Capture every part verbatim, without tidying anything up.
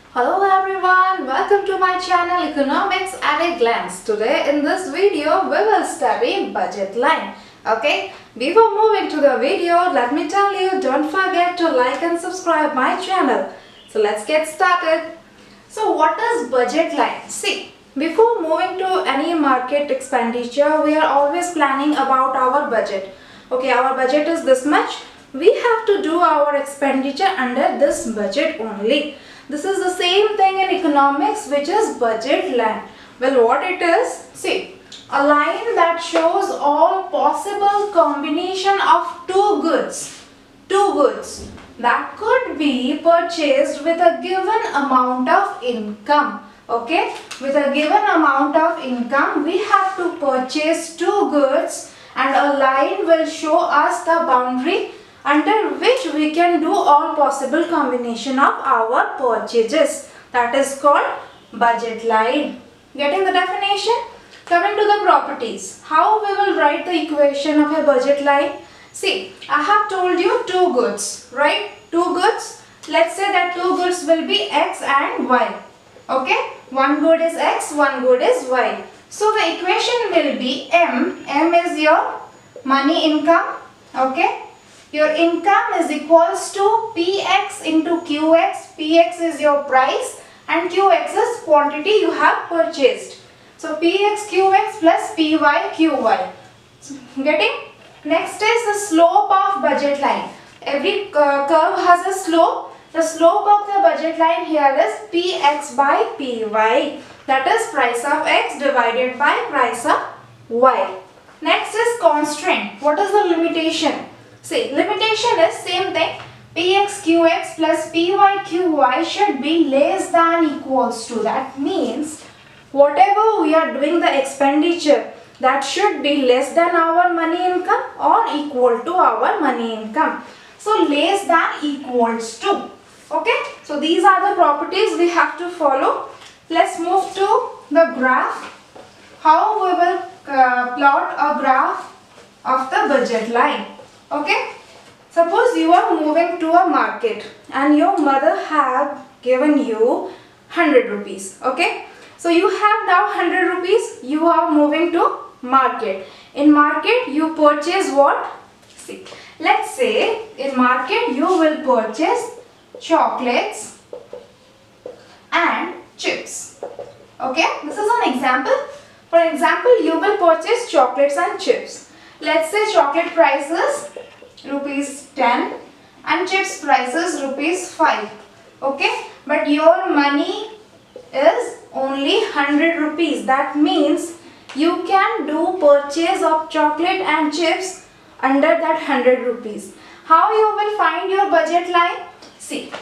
Hello everyone, welcome to my channel Economics at a Glance. Today in this video we will study budget line. Okay, before moving to the video, let me tell you, don't forget to like and subscribe my channel. So let's get started. So what is budget line? See, before moving to any market expenditure, we are always planning about our budget. Okay, our budget is this much. We have to do our expenditure under this budget only. This is the same thing in economics, which is budget line. Well, what it is? See, a line that shows all possible combination of two goods. Two goods that could be purchased with a given amount of income. Okay, with a given amount of income, we have to purchase two goods, and a line will show us the boundary under which we can do all possible combination of our purchases. That is called budget line. Getting the definition? Coming to the properties. How we will write the equation of a budget line? See, I have told you two goods, right? Two goods. Let's say that two goods will be X and Y. Okay? One good is X, one good is Y. So the equation will be M. M is your money income. Okay? Your income is equals to P X into Q X. P X is your price and Q X is quantity you have purchased. So P X Q X plus P Y Q Y. So, getting? Next is the slope of budget line. Every uh, curve has a slope. The slope of the budget line here is P X by P Y. That is price of X divided by price of Y. Next is constraint. What is the limitation? See, limitation is same thing. P X Q X plus P Y Q Y should be less than equals to. That means whatever we are doing the expenditure, that should be less than our money income or equal to our money income. So less than equals to. Okay. So these are the properties we have to follow. Let's move to the graph. How we will uh, plot a graph of the budget line. Okay, suppose you are moving to a market and your mother have given you one hundred rupees. Okay, so you have now one hundred rupees. You are moving to market. In market you purchase what? See, let's say in market you will purchase chocolates and chips. Okay, this is an example. For example, you will purchase chocolates and chips. Let's say chocolate prices rupees ten and chips prices rupees five. Okay, but your money is only one hundred rupees. That means you can do purchase of chocolate and chips under that one hundred rupees. How you will find your budget line? See,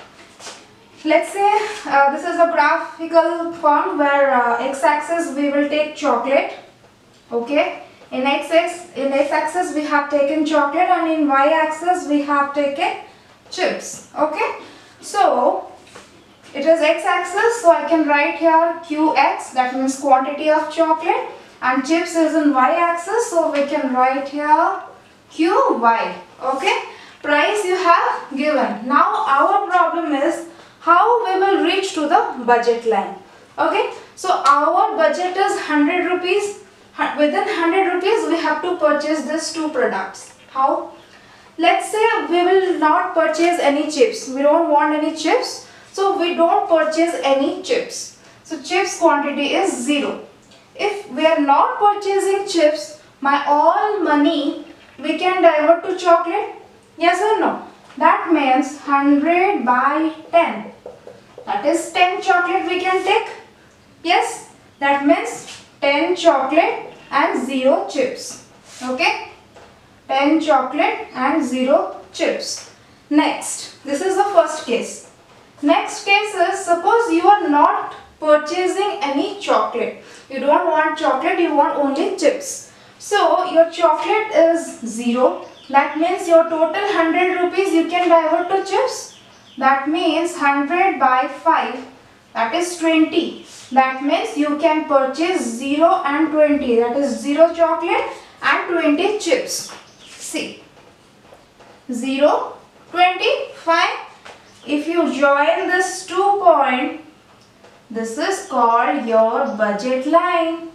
let's say uh, this is a graphical form where uh, x-axis we will take chocolate. Okay. In x-axis, in x-axis we have taken chocolate and in y-axis we have taken chips. Okay. So, it is x-axis, so I can write here Q X, that means quantity of chocolate, and chips is in y-axis, so we can write here Q Y. Okay. Price you have given. Now our problem is how we will reach to the budget line. Okay. So, our budget is one hundred rupees. Within one hundred rupees we have to purchase these two products. How? Let's say we will not purchase any chips. We don't want any chips. So we don't purchase any chips. So chips quantity is zero. If we are not purchasing chips, my all money we can divert to chocolate. Yes or no? That means one hundred by ten. That is ten chocolate we can take. Yes? That means ten chocolate and zero chips. Okay, ten chocolate and zero chips. Next, this is the first case. Next case is, suppose you are not purchasing any chocolate. You don't want chocolate, you want only chips. So your chocolate is zero. That means your total one hundred rupees you can divert to chips. That means one hundred by five. That is twenty. That means you can purchase zero and twenty. That is zero chocolate and twenty chips. See. zero, twenty, five. If you join this two point, This is called your budget line.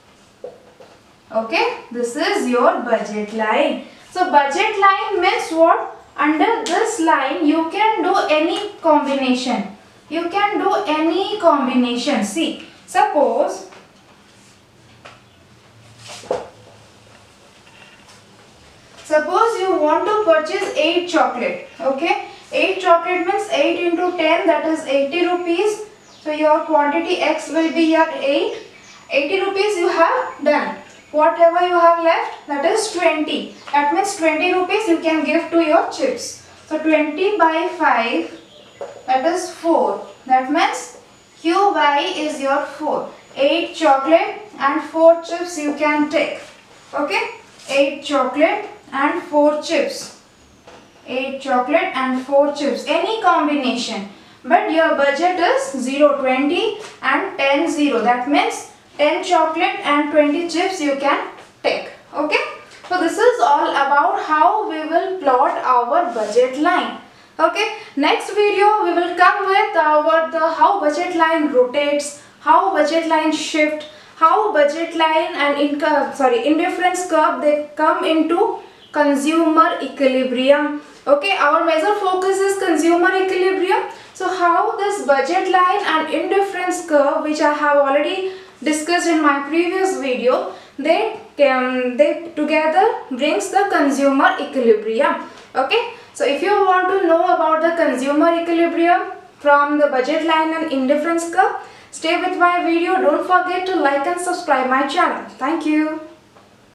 Okay, this is your budget line. So budget line means what? Under this line you can do any combination. You can do any combination. See, suppose suppose you want to purchase eight chocolate. Okay, eight chocolate means eight into ten, that is eighty rupees. So your quantity X will be your eight. eighty rupees you have done. Whatever you have left, that is twenty. That means twenty rupees you can give to your chips. So twenty by five, that is four. That means Q Y is your four. eight chocolate and four chips you can take. Okay, eight chocolate and four chips. eight chocolate and four chips. Any combination. But your budget is zero, twenty and ten, zero. That means ten chocolate and twenty chips you can take. Okay. So this is all about how we will plot our budget line. Okay. Next video we will come with our the how budget line rotates, how budget line shift, how budget line and income sorry indifference curve they come into consumer equilibrium. Okay. Our major focus is consumer equilibrium. So how this budget line and indifference curve, which I have already discussed in my previous video, they um, they together brings the consumer equilibrium. Okay, so if you want to know about the consumer equilibrium from the budget line and indifference curve, stay with my video. Don't forget to like and subscribe my channel. Thank you.